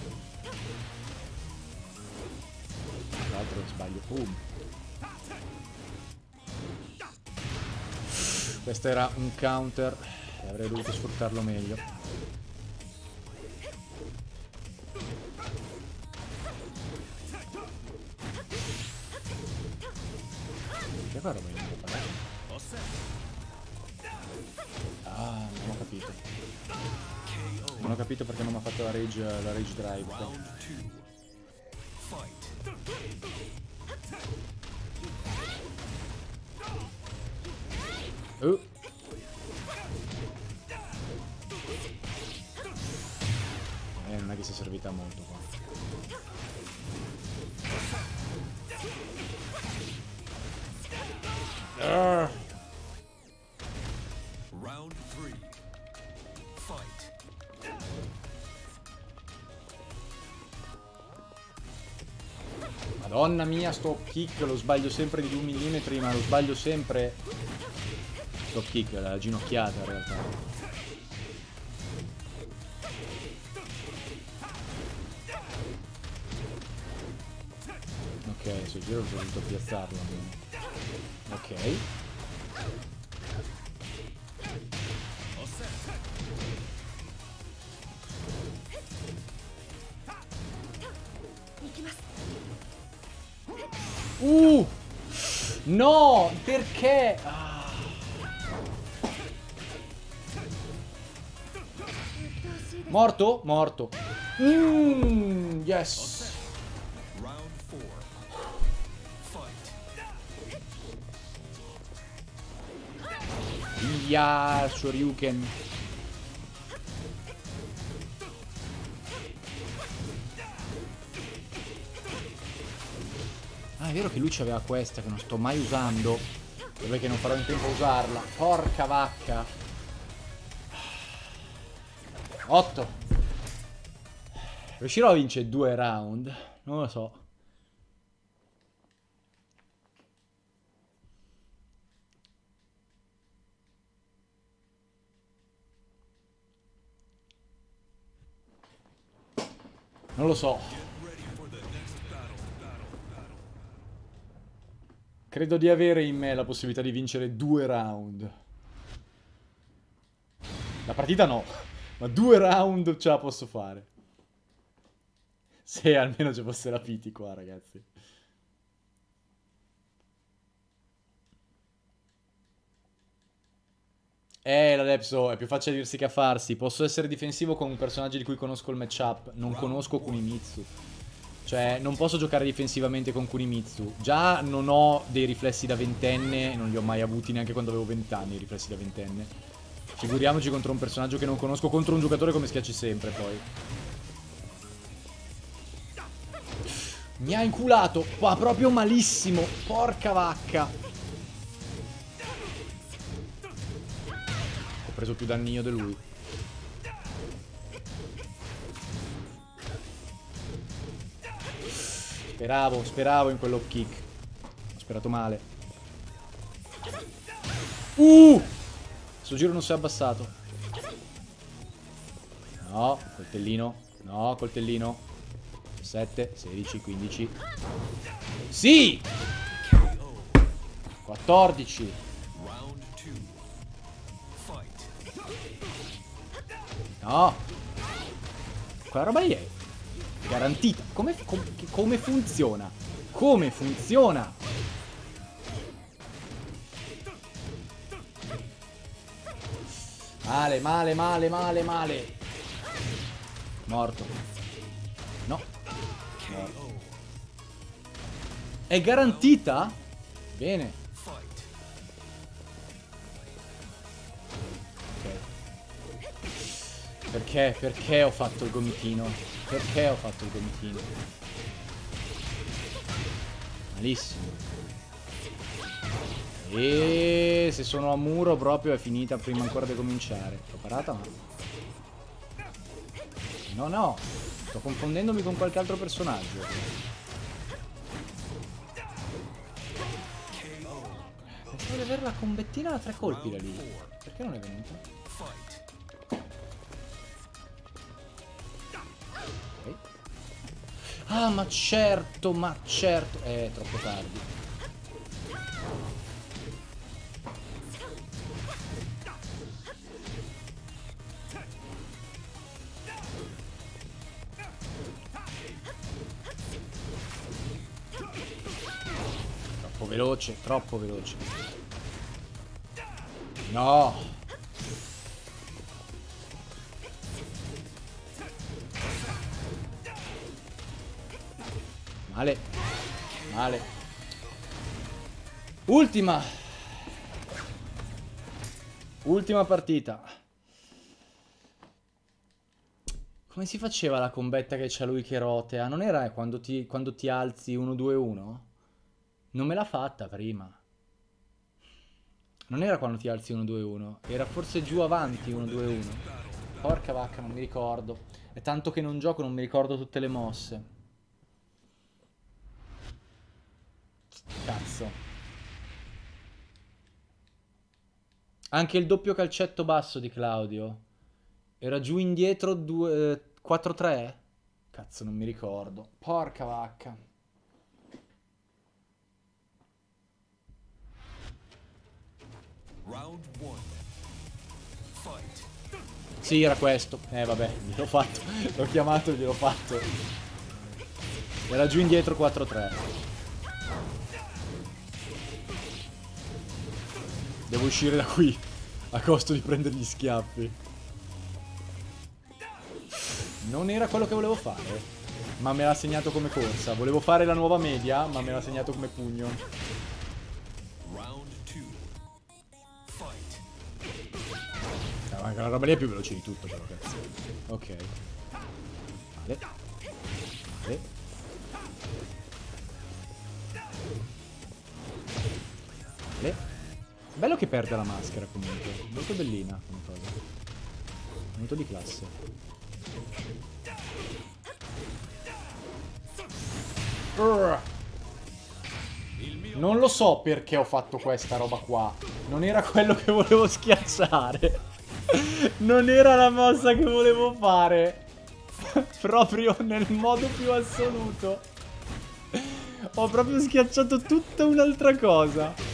Tra l'altro sbaglio. Questo era un counter. Avrei dovuto sfruttarlo meglio. Che fa roba in ah, non ho capito. Non ho capito perché non mi ha fatto la rage drive qua. Non è che sia servita molto qua. Round 3. Fight. Madonna mia, sto kick lo sbaglio sempre di 2 mm, ma lo sbaglio sempre. Sto kick, la ginocchiata in realtà. Ok, sul giro ho dovuto piazzarlo. Ok. No, perché? Morto? Morto. Yes. Round 4. Fight. Via, Shoryuken. Ah, è vero che lui c'aveva questa che non sto mai usando. Perché non farò in tempo a usarla. Porca vacca. 8. Riuscirò a vincere 2 round? Non lo so. Non lo so. Credo di avere in me la possibilità di vincere 2 round. La partita no, ma 2 round ce la posso fare. Se almeno ci fosse la Pity qua, ragazzi. L'Adepso è più facile dirsi che a farsi. Posso essere difensivo con un personaggio di cui conosco il matchup. Non conosco Kunimitsu. Cioè, non posso giocare difensivamente con Kunimitsu. Già non ho dei riflessi da ventenne. Non li ho mai avuti neanche quando avevo 20 anni, i riflessi da ventenne. Figuriamoci contro un personaggio che non conosco. Contro un giocatore come schiacci sempre, poi. Mi ha inculato. Ma proprio malissimo. Porca vacca. Ho preso più danni io di lui. Speravo in quell'off kick. Ho sperato male. Sto giro non si è abbassato. No, coltellino. No, coltellino. 7, 16, 15. Sì! 14. Round 2. Fight. No. Quella roba lì è garantita. Come funziona? Come funziona? Male, male, male, male, male. Morto. No. Morto. È garantita? Bene. Ok. Perché? Perché ho fatto il gomitino? Perché ho fatto il gomitino? Malissimo. E se sono a muro proprio è finita prima ancora di cominciare. L'ho parata ma... No, no. Sto confondendomi con qualche altro personaggio. Pensavo di avere la combettina da 3 colpi da lì. Perché non è venuta? Ok. Ah, ma certo, ma certo. È troppo tardi. Troppo veloce, troppo veloce. No. Male. Male. Ultima. Ultima partita. Come si faceva la combetta che c'ha lui che rotea? Non era quando ti alzi 1-2-1? Non me l'ha fatta prima. Non era quando ti alzi 1-2-1. Era forse giù avanti 1-2-1. Porca vacca, non mi ricordo. È tanto che non gioco, non mi ricordo tutte le mosse. Cazzo. Anche il doppio calcetto basso di Claudio. Era giù indietro 4-3? Cazzo, non mi ricordo. Porca vacca. Round 1. Fight. Sì, era questo. Vabbè, gliel'ho fatto. L'ho chiamato e gliel'ho fatto. Era giù indietro 4-3. Devo uscire da qui. A costo di prendere gli schiaffi. Non era quello che volevo fare. Ma me l'ha segnato come corsa. Volevo fare la nuova media, ma me l'ha segnato come pugno. Round 2. Fight. Ma la roba lì è più veloce di tutto, però, cazzo. Ok. Vale. Vale. Vale. Bello che perde la maschera comunque. Molto bellina come cosa. Molto di classe. Non lo so perché ho fatto questa roba qua. Non era quello che volevo schiacciare. Non era la mossa che volevo fare. Proprio nel modo più assoluto. Ho proprio schiacciato tutta un'altra cosa.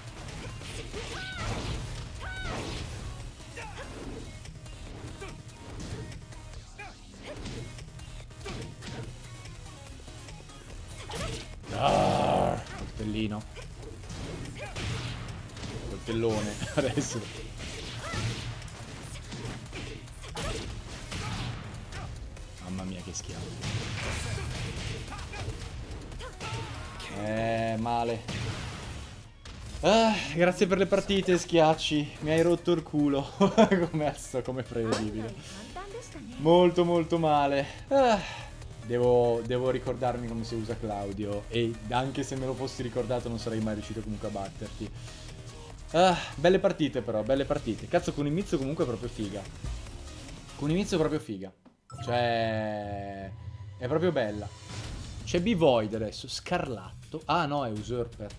Coltellino. Coltellone. Adesso. Mamma mia che schiavo. Male. Grazie per le partite, schiacci. Mi hai rotto il culo. come prevedibile. Molto molto male. Devo ricordarmi come si usa Claudio. E anche se me lo fossi ricordato non sarei mai riuscito comunque a batterti. Belle partite però, belle partite. Cazzo, con inizio comunque è proprio figa. Con inizio è proprio figa. Cioè... è proprio bella. C'è B-Void adesso, Scarlatto. Ah no, è Usurper.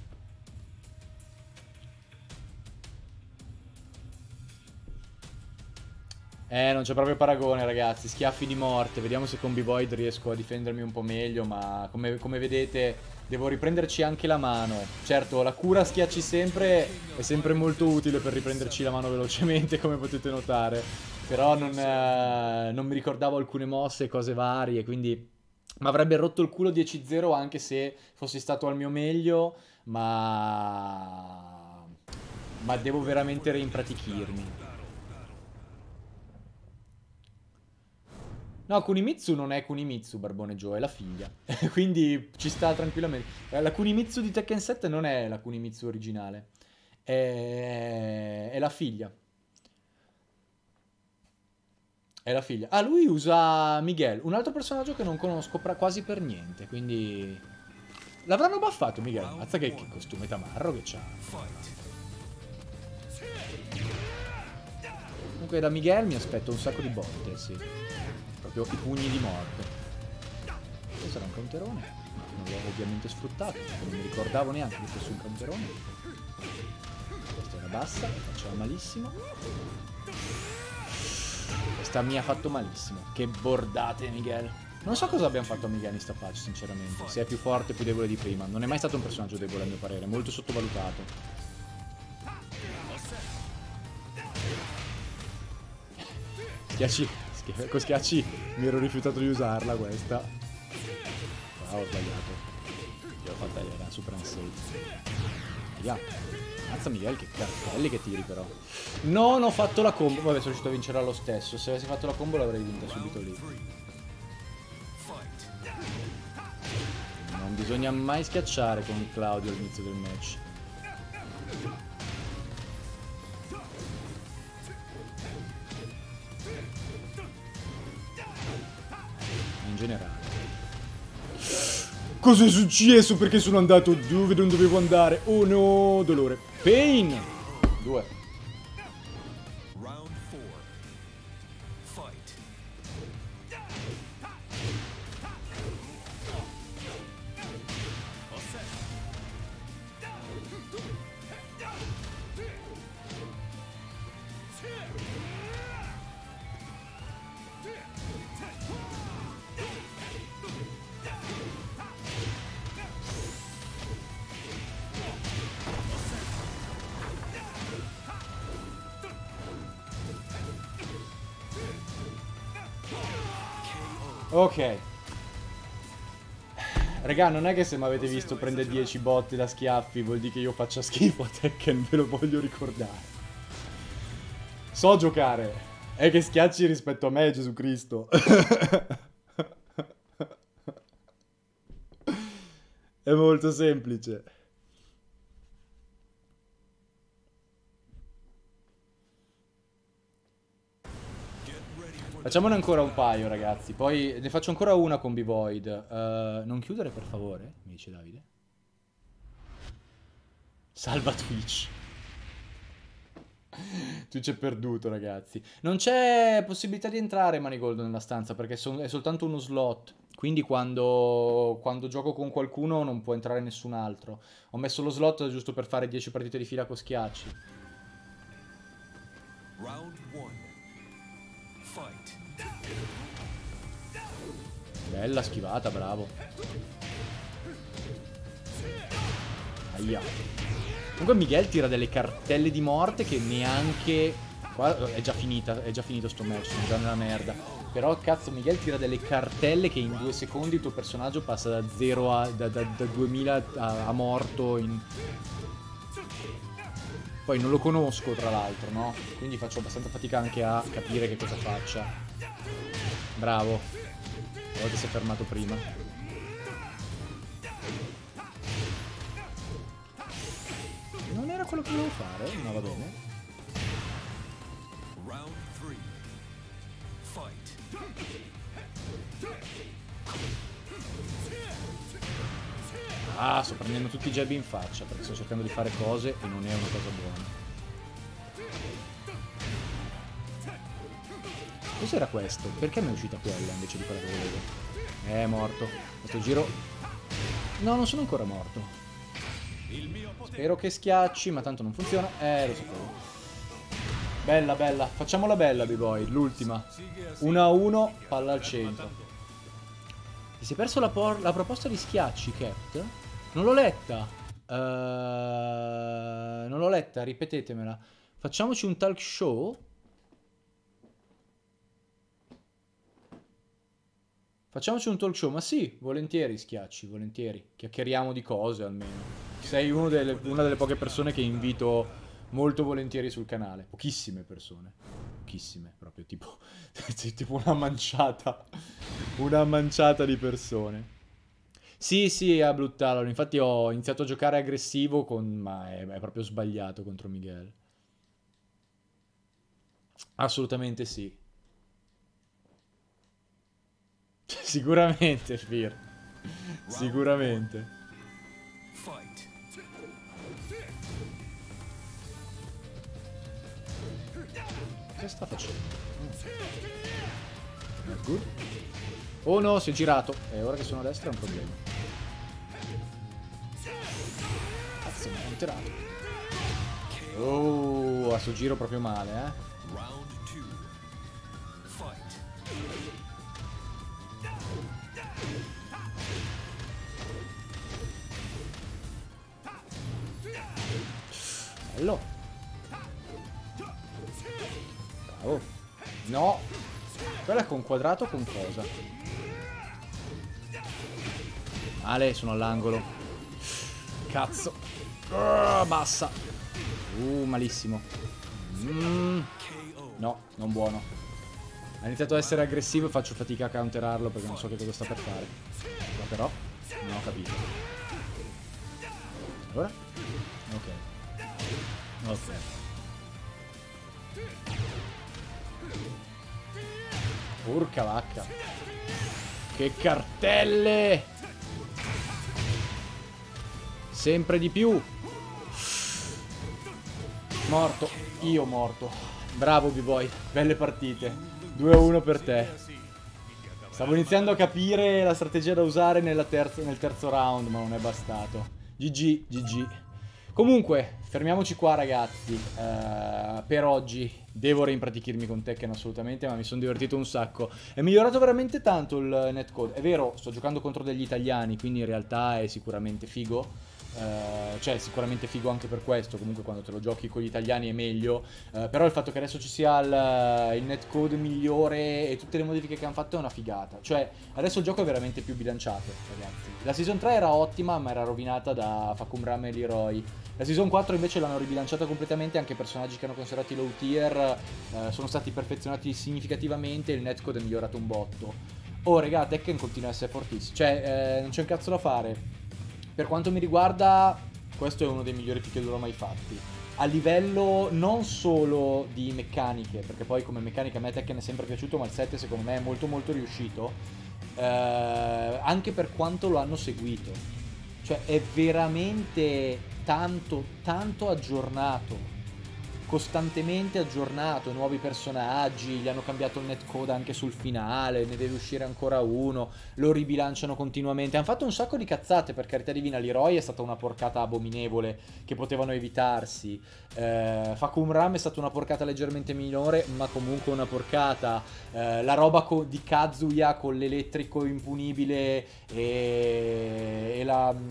Non c'è proprio paragone, ragazzi. Schiaffi di morte. Vediamo se con B-Void riesco a difendermi un po' meglio. Ma come vedete, devo riprenderci anche la mano. Certo, la cura schiacci sempre è sempre molto utile per riprenderci la mano velocemente, come potete notare. Però non mi ricordavo alcune mosse e cose varie. Quindi mi avrebbe rotto il culo 10-0 anche se fossi stato al mio meglio. Ma devo veramente reimpratichirmi. No, Kunimitsu non è Kunimitsu, Barbone Joe, è la figlia. Quindi ci sta tranquillamente. La Kunimitsu di Tekken 7 non è la Kunimitsu originale. È la figlia. È la figlia. Ah, lui usa Miguel, un altro personaggio che non conosco quasi per niente, quindi... L'avranno buffato Miguel. Mazza che costume tamarro che c'ha. Fight. Comunque da Miguel mi aspetto un sacco di botte, sì. Proprio i pugni di morte. Questo era un counterone. Non l'ho ovviamente sfruttato, perché non mi ricordavo neanche che fosse un counterone. Questa era bassa, faceva malissimo. Questa mi ha fatto malissimo. Che bordate, Miguel. Non so cosa abbiamo fatto a Miguel in sta patch, sinceramente. Se è più forte, più debole di prima. Non è mai stato un personaggio debole, a mio parere. Molto sottovalutato. Schiacci. Con schiacci mi ero rifiutato di usarla, questa. Ah, ho sbagliato. L'ho fatta era super unsafe. Via. Mazza Miguel, che cartelli che tiri però. Non ho fatto la combo. Vabbè, sono riuscito a vincere lo stesso. Se avessi fatto la combo l'avrei vinta subito lì. Non bisogna mai schiacciare con Claudio all'inizio del match. In generale. Cos'è successo? Perché sono andato dove non dovevo andare? Oh no, dolore. Pain! 2. Round 4. Fight. Ok. Raga, non è che se mi avete visto prendere 10 botte da schiaffi vuol dire che io faccia schifo a Tekken, ve lo voglio ricordare. So giocare. È che schiacci rispetto a me, Gesù Cristo. È molto semplice. Facciamone ancora un paio, ragazzi. Poi ne faccio ancora una con B-Void. Non chiudere, per favore, mi dice Davide. Salva Twitch. Twitch è perduto, ragazzi. Non c'è possibilità di entrare Manigold nella stanza perché è soltanto uno slot. Quindi quando gioco con qualcuno non può entrare nessun altro. Ho messo lo slot giusto per fare 10 partite di fila con schiacci. Round 1. Fight. Bella schivata, bravo. Aia. Comunque Miguel tira delle cartelle di morte che neanche... Qua è già finito sto match, sono già nella merda. Però cazzo Miguel tira delle cartelle che in 2 secondi il tuo personaggio passa da 0 a... da 2000 a morto in... Poi non lo conosco tra l'altro, no? Quindi faccio abbastanza fatica anche a capire che cosa faccia. Bravo. A volte si è fermato prima. Non era quello che volevo fare, ma va bene. Round 3. Fight. Ah, sto prendendo tutti i jab in faccia perché sto cercando di fare cose e non è una cosa buona. Cos'era questo? Perché mi è uscita quella invece di quella che volevo? È morto. Questo giro... No, non sono ancora morto. Spero che schiacci, ma tanto non funziona. Lo sapevo. Bella, bella. Facciamola bella, B-Boy. L'ultima. 1-1, palla al centro. Ti sei perso la proposta di schiacci, Cat? Non l'ho letta. Non l'ho letta, ripetetemela. Facciamoci un talk show. Facciamoci un talk show, ma sì, volentieri schiacci, volentieri. Chiacchieriamo di cose almeno. Sei una delle poche persone che invito molto volentieri sul canale. Pochissime persone. pochissime, proprio tipo, tipo una manciata di persone. Sì, sì, a Blue Talon, infatti ho iniziato a giocare aggressivo, ma è proprio sbagliato contro Miguel. Assolutamente sì. Sicuramente, Fir. Sicuramente. Fight. Cosa sta facendo? Good. Oh no, si è girato. E ora che sono a destra è un problema. Cazzo, mi ha enterato. Oh, a suo giro proprio male, eh. Round 2. Fight. Bello. Bravo. No. Quella con quadrato con cosa? Male, sono all'angolo. Cazzo. Bassa. Malissimo. KO. No, non buono. Ha iniziato ad essere aggressivo e faccio fatica a counterarlo perché non so che cosa sta per fare. Ma però non ho capito. Allora? Ok. Ok. Porca vacca. Che cartelle! Sempre di più. Morto. Io morto. Bravo B-Boy. Belle partite. 2-1 per te. Stavo iniziando a capire la strategia da usare nel terzo round, ma non è bastato. GG, GG. Comunque, fermiamoci qua ragazzi. Per oggi devo reimpratichirmi con Tekken assolutamente, ma mi sono divertito un sacco. È migliorato veramente tanto il netcode. È vero, sto giocando contro degli italiani, quindi in realtà è sicuramente figo. Cioè sicuramente figo anche per questo. Comunque quando te lo giochi con gli italiani è meglio. Però il fatto che adesso ci sia il netcode migliore e tutte le modifiche che hanno fatto è una figata. Cioè adesso il gioco è veramente più bilanciato, ragazzi. La season 3 era ottima, ma era rovinata da Fakumram e Leroy. La season 4 invece l'hanno ribilanciata completamente. Anche i personaggi che hanno considerato low tier sono stati perfezionati significativamente. Il netcode è migliorato un botto. Oh raga, Tekken continua a essere fortissimo. Cioè non c'è un cazzo da fare. Per quanto mi riguarda, questo è uno dei migliori picchiaduro mai fatti. A livello non solo di meccaniche, perché poi come meccanica a me Tekken è sempre piaciuto, ma il 7 secondo me è molto molto riuscito. Anche per quanto lo hanno seguito. Cioè è veramente tanto, tanto aggiornato. Costantemente aggiornato, nuovi personaggi, gli hanno cambiato il netcode anche sul finale, ne deve uscire ancora uno, lo ribilanciano continuamente. Hanno fatto un sacco di cazzate, per carità divina. Leroy è stata una porcata abominevole che potevano evitarsi. Fakumram è stata una porcata leggermente minore, ma comunque una porcata. La roba di Kazuya con l'elettrico impunibile e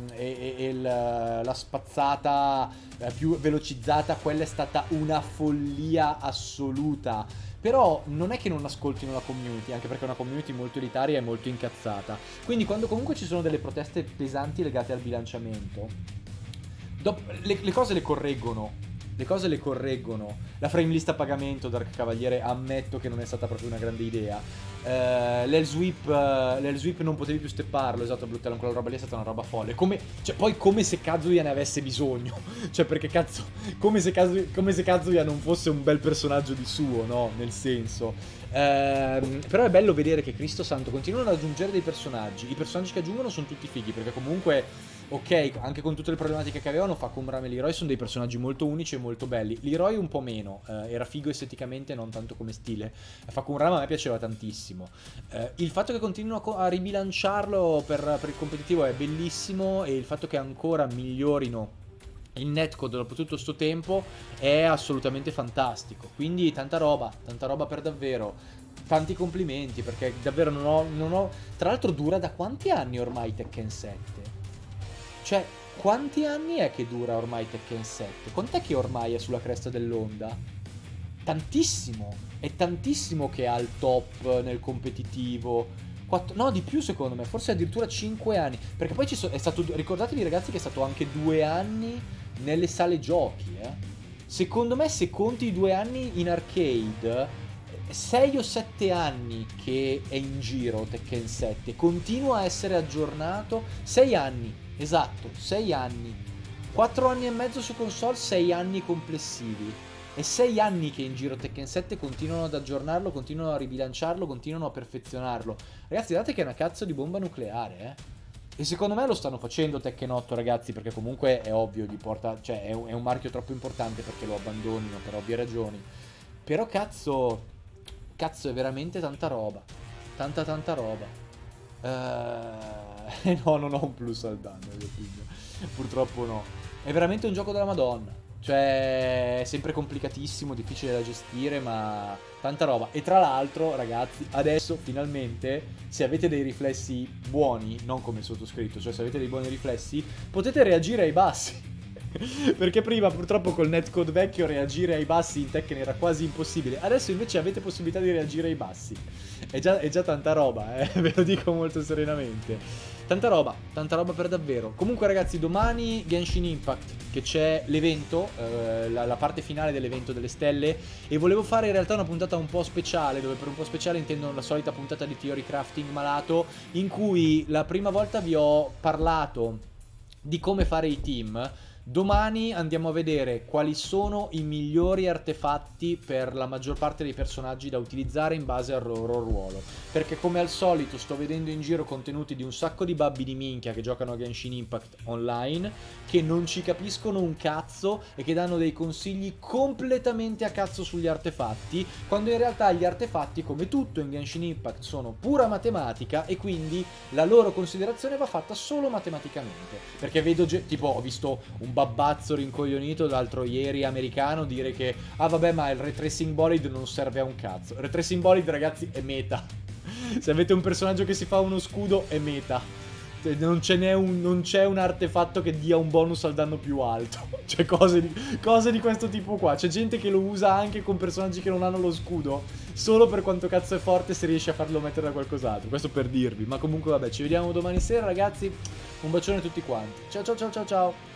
la spazzata più velocizzata, quella è stata una follia assoluta. Però non è che non ascoltino la community, anche perché è una community molto elitaria e molto incazzata. Quindi quando comunque ci sono delle proteste pesanti legate al bilanciamento, le cose le correggono. Le cose le correggono. La frame list a pagamento, Dark Cavaliere, ammetto che non è stata proprio una grande idea. L'El sweep non potevi più stepparlo, esatto, Blue Talon, quella roba lì è stata una roba folle. Cioè, poi come se Kazuya ne avesse bisogno. Cioè, perché cazzo, come se Kazuya non fosse un bel personaggio di suo, no? Nel senso. Però è bello vedere che Cristo Santo continuano ad aggiungere dei personaggi. I personaggi che aggiungono sono tutti fighi, perché comunque, ok, anche con tutte le problematiche che avevano, Fakumram e Leroy sono dei personaggi molto unici e molto belli. Leroy un po' meno, era figo esteticamente, non tanto come stile. Fakumram a me piaceva tantissimo. Il fatto che continuino a ribilanciarlo per il competitivo è bellissimo, e il fatto che ancora migliorino il netcode dopo tutto sto tempo è assolutamente fantastico. Quindi tanta roba per davvero. Tanti complimenti, perché davvero non ho... Tra l'altro dura da quanti anni ormai Tekken 7? Cioè, quanti anni è che dura ormai Tekken 7? Quant'è che ormai è sulla cresta dell'onda? Tantissimo! È tantissimo che è al top nel competitivo. No, di più secondo me, forse addirittura 5 anni. Perché poi è stato... Ricordatevi ragazzi che è stato anche 2 anni nelle sale giochi, Secondo me, se conti i 2 anni in arcade, 6 o 7 anni che è in giro Tekken 7, continua a essere aggiornato. 6 anni, esatto, 6 anni. 4 anni e mezzo su console, 6 anni complessivi. E 6 anni che in giro Tekken 7 continuano ad aggiornarlo, continuano a ribilanciarlo, continuano a perfezionarlo. Ragazzi, guardate che è una cazzo di bomba nucleare, E secondo me lo stanno facendo Tekken 8, ragazzi, perché comunque è ovvio, gli porta, cioè è un marchio troppo importante perché lo abbandonino per ovvie ragioni. Però cazzo è veramente tanta roba. Tanta roba. No, non ho un plus al danno, io, quindi. Purtroppo no. È veramente un gioco della Madonna. Cioè, è sempre complicatissimo, difficile da gestire, ma tanta roba. E tra l'altro, ragazzi, adesso finalmente, se avete dei riflessi buoni, non come il sottoscritto, cioè se avete dei buoni riflessi, potete reagire ai bassi. Perché prima purtroppo col netcode vecchio reagire ai bassi in Tekken era quasi impossibile. Adesso invece avete possibilità di reagire ai bassi. È già tanta roba, ve lo dico molto serenamente. Tanta roba per davvero. Comunque ragazzi, domani Genshin Impact, che c'è l'evento, la parte finale dell'evento delle stelle, e volevo fare in realtà una puntata un po' speciale, dove per un po' speciale intendo la solita puntata di Theory Crafting malato, in cui la prima volta vi ho parlato di come fare i team. Domani andiamo a vedere quali sono i migliori artefatti per la maggior parte dei personaggi da utilizzare in base al loro ruolo. Perché come al solito sto vedendo in giro contenuti di un sacco di babbi di minchia che giocano a Genshin Impact online, che non ci capiscono un cazzo e che danno dei consigli completamente a cazzo sugli artefatti, quando in realtà gli artefatti, come tutto in Genshin Impact, sono pura matematica e quindi la loro considerazione va fatta solo matematicamente. Perché vedo, tipo, ho visto un babbazzo rincoglionito l'altro ieri americano dire che ah vabbè, ma il Ray Tracing Bolide non serve a un cazzo. Il Ray Tracing Bolide, ragazzi, è meta. Se avete un personaggio che si fa uno scudo, è meta. Non c'è un artefatto che dia un bonus al danno più alto. Cioè cose di questo tipo qua. C'è gente che lo usa anche con personaggi che non hanno lo scudo, solo per quanto cazzo è forte, se riesce a farlo mettere da qualcos'altro. Questo per dirvi. Ma comunque vabbè, ci vediamo domani sera, ragazzi. Un bacione a tutti quanti. Ciao ciao ciao ciao ciao.